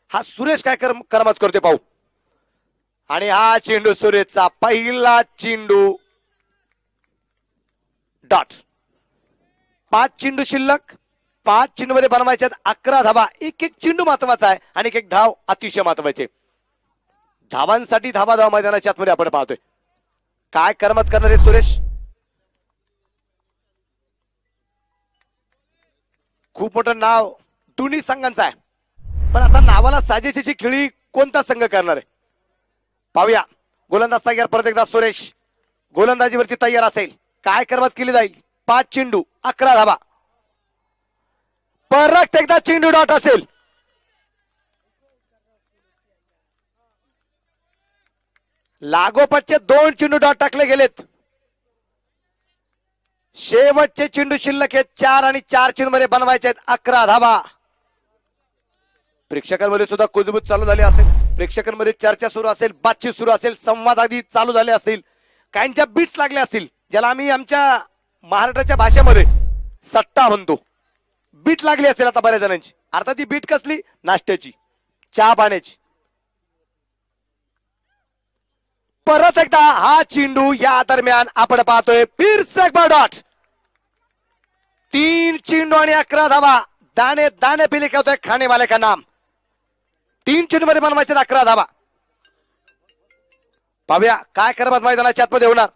हा सुरेश काय करमत करते पाहू. आणि हा चेंडू सुरेशचा पहिला चेंडू डॉट. 5 चेंडू शिल्लक. 5 चेंडू मध्ये बनवायचे 11 धावा. एक एक चेंडू महत्वाचा आहे आणि एक एक धाव अतिशय महत्वाचे. धावांसाठी धावा मैदानाच्या आतमध्ये आपण पाहतोय. काय करमत करणार आहे सुरेश. खूप मोठं नाव दोन्ही संघांचं आहे, पण आता नावाला साजेची खेळी कोणता संघ करणार आहे पाहूया. गोलंदाज तयार. परत एकदा सुरेश गोलंदाजीवरती तयार असेल. काय करमत केली जाईल. 5 चेंडू 11 धावा. परत एकदा चेंडू डॉट असेल. लागोपाठचे 2 चेंडू डॉट टाकले गेलेत. शेवटचे चेंडू शिल्लक आहेत 4 आणि 4 चेंडू मध्ये बनवायचे आहेत 11 धावा. प्रेक्षकांमध्ये सुद्धा कुजबूज चालू झाली असेल. प्रेक्षकांमध्ये चर्चा सुरू असेल, बातचीत सुरू असेल, संवाद आधी चालू झाले असतील, काहींच्या बीट्स लागल्या असतील, ज्याला आम्ही आमच्या महाराष्ट्राच्या भाषेमध्ये सट्टा म्हणतो. बीट लागली असेल आता बऱ्याच जणांची. अर्थात ती बीट कसली. नाश्त्याची, चहा पाण्याची. परत एकदा हा चेंडू या दरम्यान आपण पाहतोय फिर से एक बार डॉट. 3 चेंडू आणि 11 धावा. दाने दाने पे लिखा होता है खाने वाले का नाम. 3 चेंडू मध्ये बनवायचे 11 धावा. पाहूया काय करमत मैदानाच्या आतमध्ये होणार.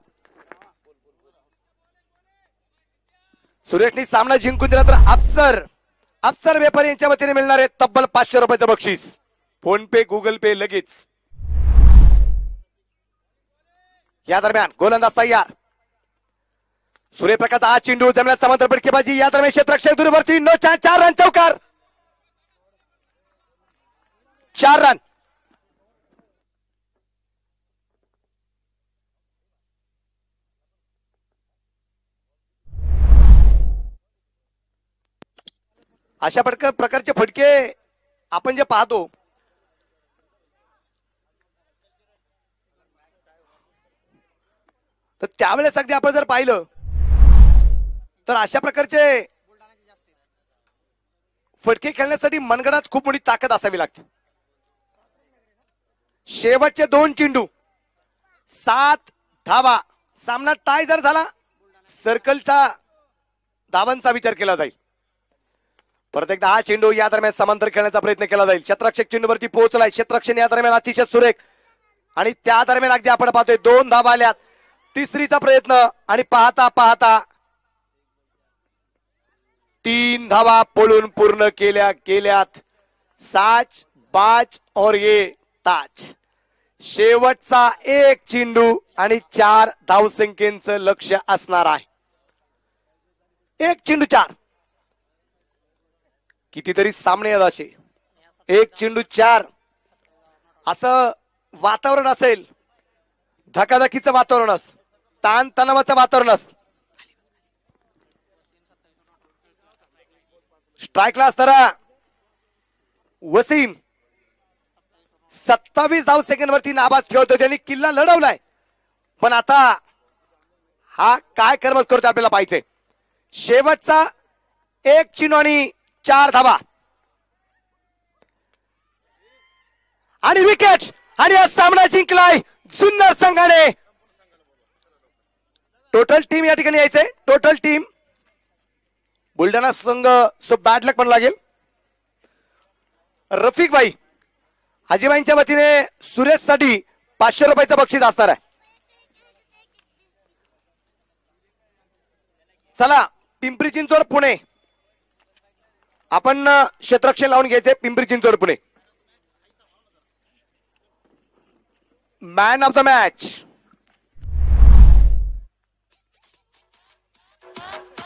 सुरेशनी सामना जिंकून दिला तर अफसर व्यापारी यांच्या वतीने मिळणार आहे तब्बल 500 रुपयाचं बक्षीस. फोन पे, गुगल पे लगेच. या दरम्यान गोलंदाज तयार. सूर्यप्रकाशचा हा चेंडू जमिनीत समांतर फटकेबाजी. या दरम्यान क्षेत्ररक्षक दूरवरती. No chance. 4 रन. चौकार. 4 रन. अशा प्रकारचे फटके आपण जे पाहतो तर त्यावेळेस अगदी आपण जर पाहिलं तर अशा प्रकारचे फटके खेळण्यासाठी मनगडात खूप मोठी ताकद असावी लागते. शेवटचे 2 चेंडू 7 धावा. सामना टाय जर झाला सर्कलचा धावांचा विचार केला जाईल. परत एकदा हा चेंडू या दरम्यान समांतर खेळण्याचा प्रयत्न केला जाईल. क्षेत्ररक्षक चेंडूवरती पोहोचलाय. क्षेत्ररक्षण या दरम्यान अतिशय सुरेख आणि त्या दरम्यान अगदी आपण पाहतोय 2 धावा आल्यात. तिसरीचा प्रयत्न आणि पाहता पाहता 3 धावा पळून पूर्ण केल्यात. 7 5 और ये ताज. शेवटचा 1 चेंडू आणि 4 धावसंख्येचं लक्ष असणार आहे. 1 चेंडू 4. कितीतरी सामने आहेत असे. 1 चेंडू 4 असं वातावरण असेल. धकाधकीचं वातावरण असतं. ताण तणावाचं वातावरण असतं. स्ट्राईकला असताना वसीम 27 धाव सेकंड वरती नाबाद खेळतोय. त्यांनी किल्ला लढवलाय, पण आता हा काय करमत करतोय आपल्याला पाहायचंय. शेवटचा 1 चेंडू आणि 4 धावा आणि विकेट. आणि हा सामना जिंकलाय जुन्नर संघाने. टोटल टीम या ठिकाणी यायचंय. टोटल टीम बुलढाणा संघ सो बॅड लक पण लागेल. रफिक भाई हाजीबाईंच्या वतीने सुरेश साठी 500 रुपयाचं बक्षीस असणार आहे. चला पिंपरी चिंचवड पुणे. आपण क्षेत्ररक्षण लावून घ्यायचे. Pimpri Chinchwad Pune. Man of the match